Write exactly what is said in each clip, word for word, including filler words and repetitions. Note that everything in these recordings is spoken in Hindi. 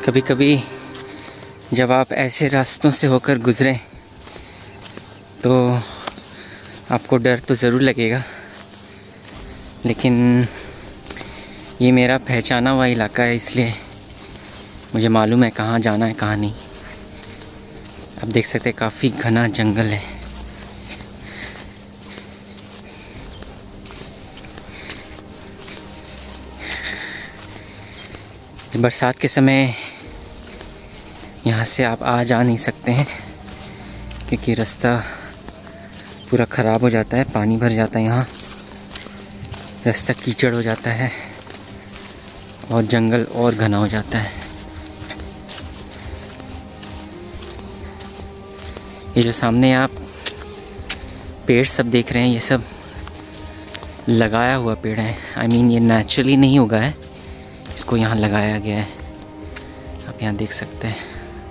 कभी कभी जब आप ऐसे रास्तों से होकर गुज़रें तो आपको डर तो ज़रूर लगेगा, लेकिन ये मेरा पहचाना हुआ इलाका है, इसलिए मुझे मालूम है कहाँ जाना है कहाँ नहीं। आप देख सकते हैं काफ़ी घना जंगल है। बरसात के समय यहाँ से आप आ जा नहीं सकते हैं क्योंकि रास्ता पूरा ख़राब हो जाता है, पानी भर जाता है, यहाँ रास्ता कीचड़ हो जाता है और जंगल और घना हो जाता है। ये जो सामने आप पेड़ सब देख रहे हैं, ये सब लगाया हुआ पेड़ है। आई मीन ये नेचुरली नहीं उगा है, इसको यहाँ लगाया गया है। आप यहाँ देख सकते हैं।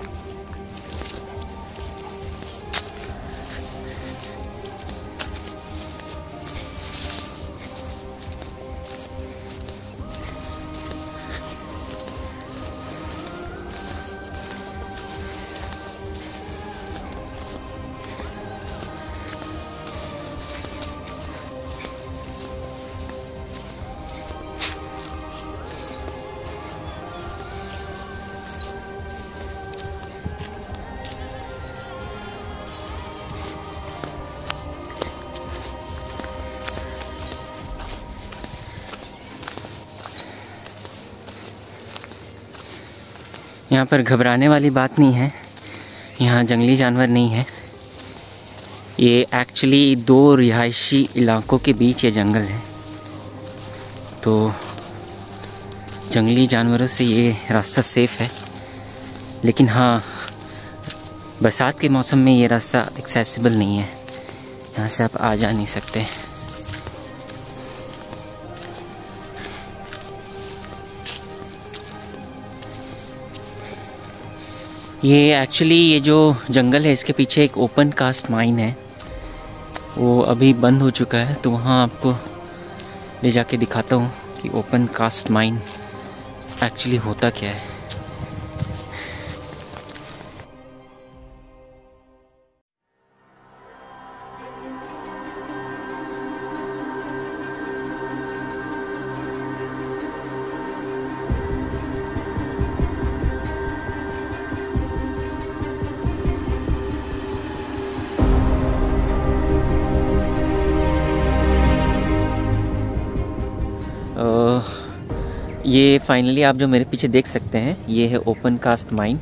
यहाँ पर घबराने वाली बात नहीं है, यहाँ जंगली जानवर नहीं है। ये एक्चुअली दो रिहायशी इलाकों के बीच ये जंगल है, तो जंगली जानवरों से ये रास्ता सेफ है। लेकिन हाँ, बरसात के मौसम में ये रास्ता एक्सेसिबल नहीं है, यहाँ से आप आ जा नहीं सकते। ये एक्चुअली ये जो जंगल है इसके पीछे एक ओपन कास्ट माइन है, वो अभी बंद हो चुका है, तो वहाँ आपको ले जाके दिखाता हूँ कि ओपन कास्ट माइन एक्चुअली होता क्या है। ये फाइनली आप जो मेरे पीछे देख सकते हैं ये है ओपन कास्ट माइन,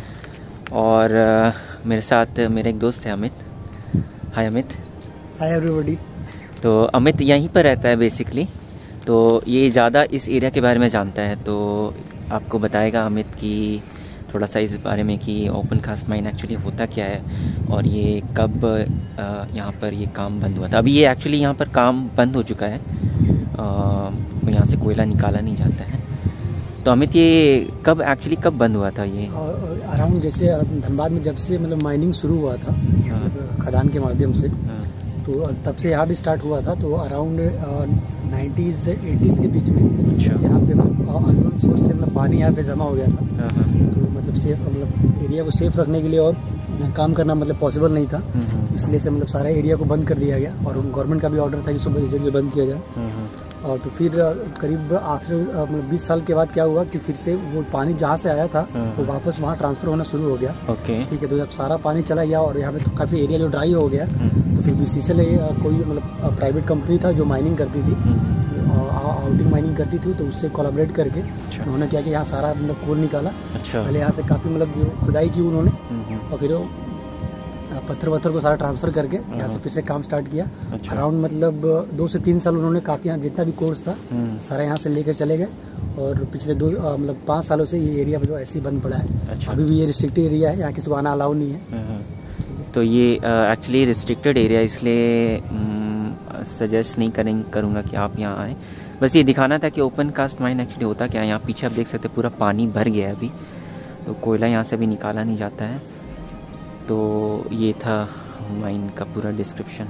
और uh, मेरे साथ मेरा एक दोस्त है Amit. Hi Amit. Hi everybody. तो अमित यहीं पर रहता है बेसिकली, तो ये ज़्यादा इस एरिया के बारे में जानता है, तो आपको बताएगा अमित की थोड़ा सा इस बारे में कि ओपन कास्ट माइन एक्चुअली होता क्या है और ये कब uh, यहाँ पर ये काम बंद हुआ था। अभी ये एक्चुअली यहाँ पर काम बंद हो चुका है, uh, यहाँ से कोयला निकाला नहीं जाता है। तो अमित ये कब एक्चुअली कब बंद हुआ था ये? अराउंड जैसे धनबाद में जब से मतलब माइनिंग शुरू हुआ था, मतलब खदान के माध्यम से, तो तब से यहाँ भी स्टार्ट हुआ था। तो अराउंड नाइन्टीज़ एटीज़ के बीच में यहाँ पे अननोन सोर्स से मतलब पानी यहाँ पे जमा हो गया था। तो मतलब सेफ मतलब एरिया को सेफ रखने के लिए और काम करना मतलब पॉसिबल नहीं था, इसलिए से मतलब सारा एरिया को बंद कर दिया गया और गवर्नमेंट का भी ऑर्डर था कि सुबह जल्दी बंद किया जाए। और तो फिर करीब आफ्टर मतलब बीस साल के बाद क्या हुआ कि फिर से वो पानी जहाँ से आया था वो वापस वहाँ ट्रांसफ़र होना शुरू हो गया। ओके ठीक है। तो जब सारा पानी चला गया और यहाँ पे तो काफ़ी एरिया जो ड्राई हो गया, तो फिर बीसीसीएल कोई मतलब प्राइवेट कंपनी था जो माइनिंग करती थी, आउटिंग माइनिंग करती थी, तो उससे कोलैबोरेट करके उन्होंने क्या कि यहाँ सारा मतलब कोल निकाला। अच्छा। पहले यहाँ से काफ़ी मतलब खुदाई की उन्होंने और फिर पत्थर वत्थर को सारा ट्रांसफ़र करके यहाँ से फिर से काम स्टार्ट किया। अच्छा। अराउंड मतलब दो से तीन साल उन्होंने काफ़ी यहाँ जितना भी कोर्स था सारा यहाँ से लेकर चले गए और पिछले दो मतलब पाँच सालों से ये एरिया जो ऐसे ही बंद पड़ा है। अच्छा। अभी भी ये रिस्ट्रिक्टेड एरिया है, यहाँ किसी को आना अलाउ नहीं है। तो ये एक्चुअली रिस्ट्रिक्टेड एरिया, इसलिए सजेस्ट नहीं करें करूँगा कि आप यहाँ आएँ। बस ये दिखाना था कि ओपन कास्ट माइन एक्चुअली होता क्या है। यहाँ पीछे आप देख सकते हैं पूरा पानी भर गया है अभी, तो कोयला यहाँ से भी निकाला नहीं जाता है। तो ये था माइन का पूरा डिस्क्रिप्शन।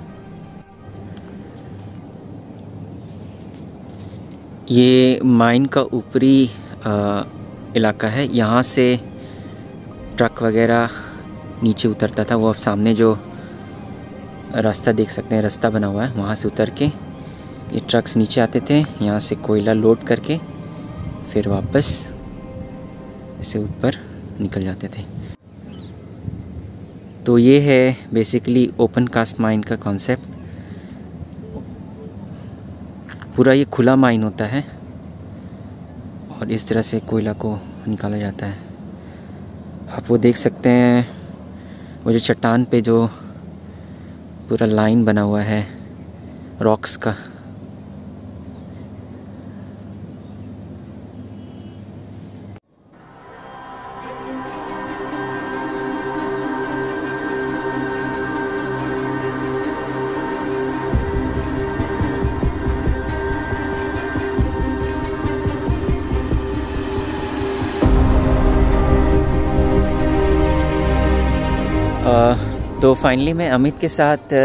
ये माइन का ऊपरी इलाका है, यहाँ से ट्रक वगैरह नीचे उतरता था। वो अब सामने जो रास्ता देख सकते हैं, रास्ता बना हुआ है, वहाँ से उतर के ये ट्रक्स नीचे आते थे, यहाँ से कोयला लोड करके फिर वापस ऐसे ऊपर निकल जाते थे। तो ये है बेसिकली ओपन कास्ट माइन का कॉन्सेप्ट। पूरा ये खुला माइन होता है और इस तरह से कोयला को निकाला जाता है। आप वो देख सकते हैं, वो जो चट्टान पे जो पूरा लाइन बना हुआ है रॉक्स का। तो फाइनली मैं अमित के साथ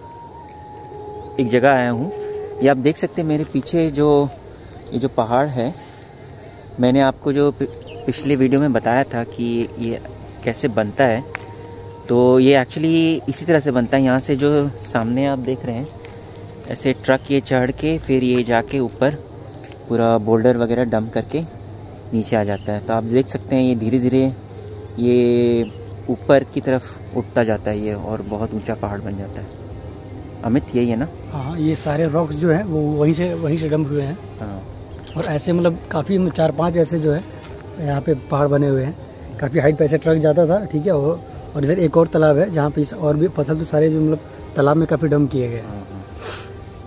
एक जगह आया हूँ। ये आप देख सकते हैं मेरे पीछे जो ये जो पहाड़ है, मैंने आपको जो पिछले वीडियो में बताया था कि ये कैसे बनता है। तो ये एक्चुअली इसी तरह से बनता है। यहाँ से जो सामने आप देख रहे हैं, ऐसे ट्रक ये चढ़ के फिर ये जाके ऊपर पूरा बोल्डर वगैरह डंप करके नीचे आ जाता है। तो आप देख सकते हैं ये धीरे धीरे ये ऊपर की तरफ उठता जाता है ये, और बहुत ऊंचा पहाड़ बन जाता है। अमित यही है ना? हाँ, ये सारे रॉक्स जो हैं वो वहीं से वहीं से डंप हुए हैं। हाँ, और ऐसे मतलब काफ़ी चार पांच ऐसे जो है यहाँ पे पहाड़ बने हुए हैं। काफ़ी हाइट पे ऐसे ट्रक जाता था, ठीक है। और और इधर एक और तालाब है जहाँ पे इस और भी पत्थर तो सारे जो मतलब तालाब में काफ़ी डंप किए गए हैं।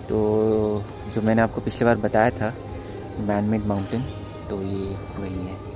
तो जो मैंने आपको पिछली बार बताया था मैन मेड माउंटेन, तो ये वही है।